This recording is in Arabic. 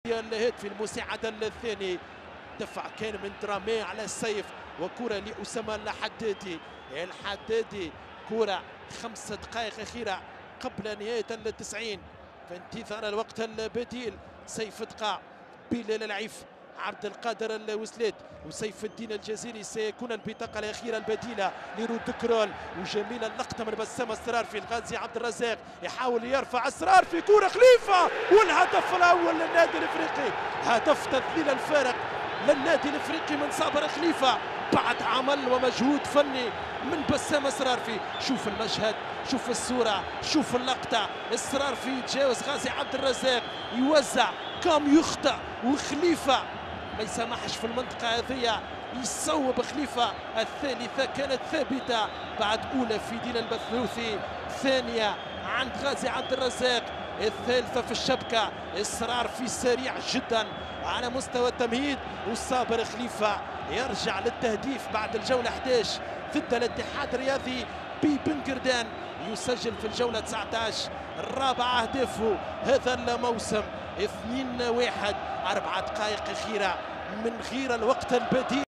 الهاتف المساعدة الثاني. دفع كان من درامي على السيف وكرة لأسامة الحدادي. الحدادي كرة 5 دقائق أخيرة قبل نهاية ال90 في انتظار الوقت البديل. سيف دقا بلال العيف، عبد القادر الوسلات وسيف الدين الجزيري سيكون البطاقة الأخيرة البديلة لرود كرول. وجميلة اللقطة من بسام اسرار في الغازي عبد الرزاق يحاول يرفع اسرار في كرة خليفة، والهدف الأول للنادي الأفريقي. هدف تذليل الفارق للنادي الأفريقي من صابر خليفة بعد عمل ومجهود فني من بسام اسرار. في شوف المشهد، شوف الصورة، شوف اللقطة. اسرار في يتجاوز غازي عبد الرزاق، يوزع كم يخطأ وخليفة ما يسمحش في المنطقة هذه، يصوب خليفة. الثالثة كانت ثابتة بعد أولى في دين البثلوثي، ثانية عند غازي عبد الرزاق، الثالثة في الشبكة. إصرار في سريع جدا على مستوى التمهيد، والصابر خليفة يرجع للتهديف بعد الجولة 11 ضد الاتحاد الرياضي ببنكردان. يسجل في الجولة 19 الرابع أهدافه هذا الموسم. 2-1، 4 دقائق أخيرة من غير الوقت البديل.